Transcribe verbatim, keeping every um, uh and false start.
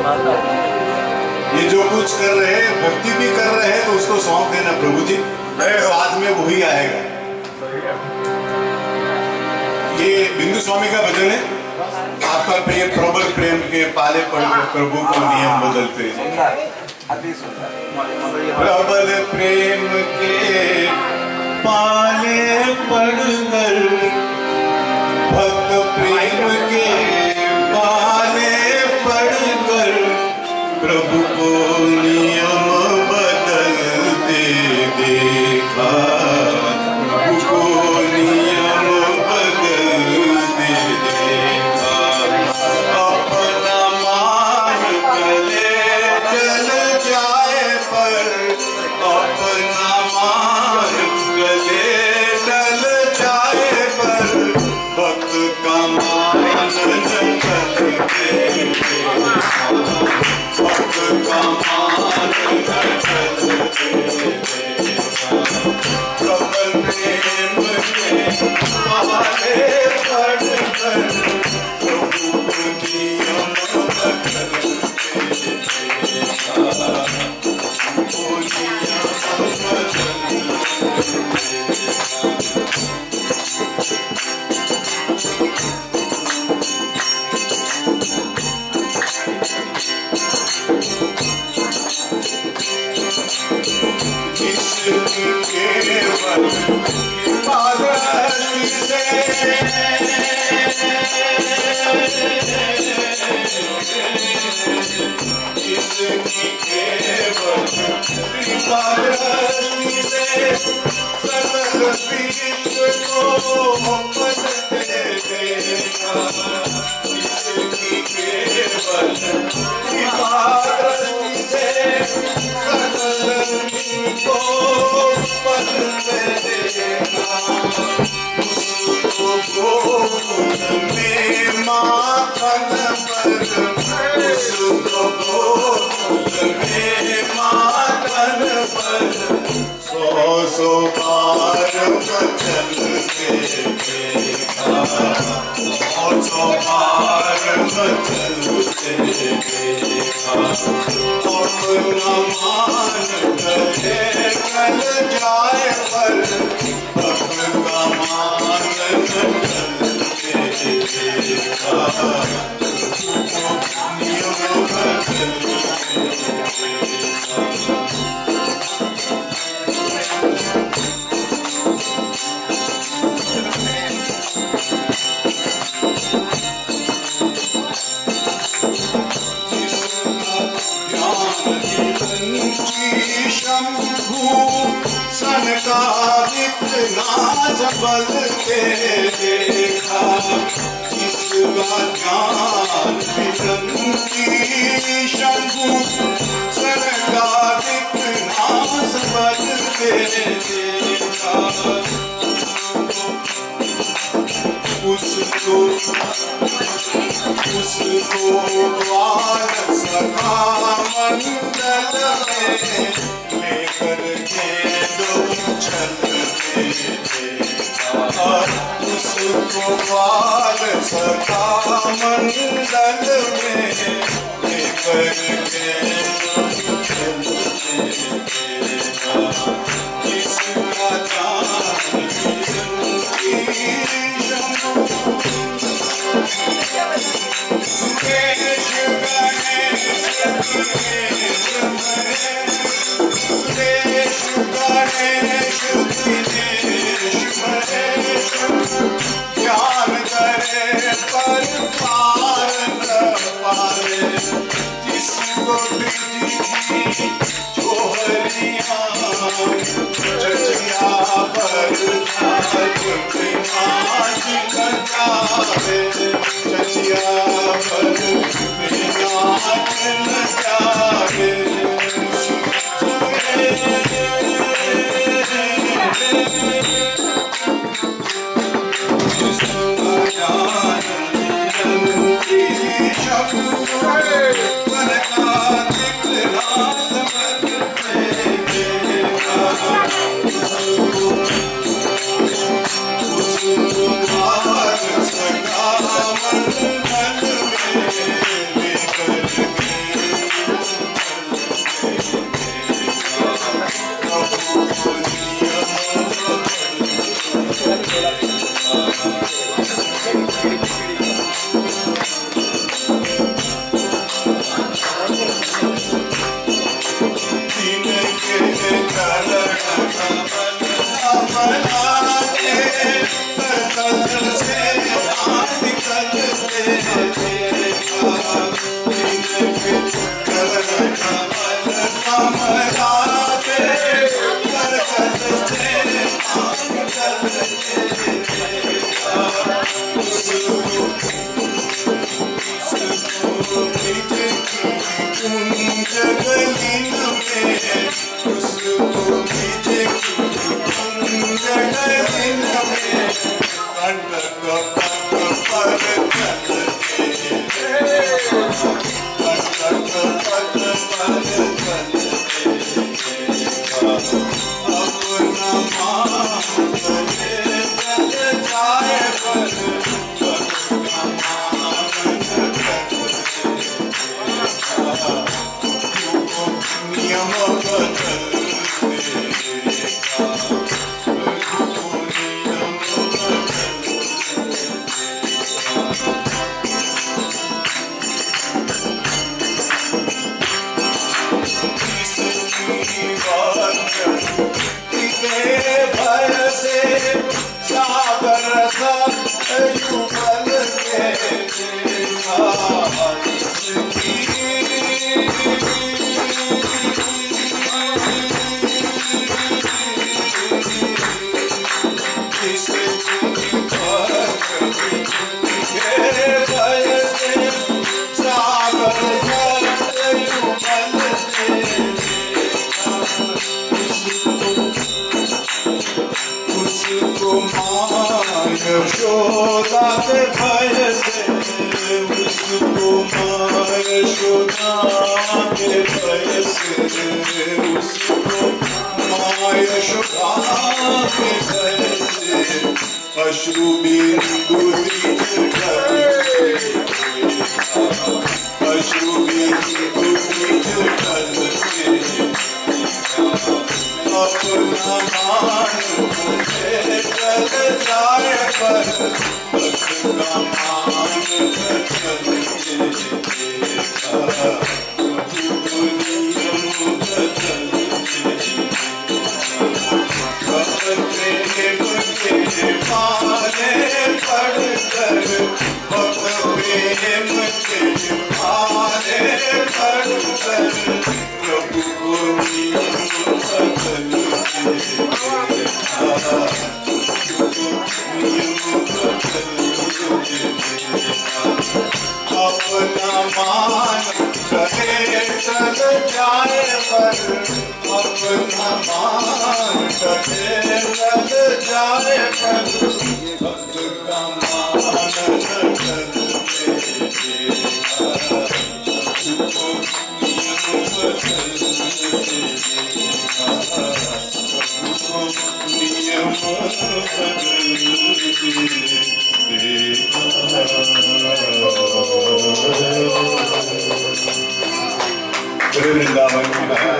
ये जो कुछ कर रहे हैं, भक्ति भी कर रहे हैं, तो उसको सौंप देना प्रभु जी, साथ में वही आएगा। ये बिंदु स्वामी का भजन है, आपका प्रेम प्रबल प्रेम के पाले पड़ प्रभु को नियम बदलते। प्रबल प्रेम के पाले पड़कर भक्त प्रेम के पाले पड़कर प्रभु को नियम बदलते देखा, प्रभु को नियम बदलते देखा। अपना मान गले जल जाए पर, अपना मान गले जल जाए पर, भक्त का मान जलते भक्त का मान जलते प्रबल प्रेम के पाले पड़कर प्रभु को नियम बदलते Saka यशोदा के भय से उसको माँ यशोदा के भय से उसको माँ यशोदा के भय से अश्रु बिंदु अश्रु बिंदु अपना मान मुझे चल जाए पर अपना मान चल पाने पड़कर प्रेम के पाने पड़कर प्रभु को नियम बदल अपना मान करे चल जाए पर अपना मान करे चल जाए पर भक्त का मान नियम वृंदावन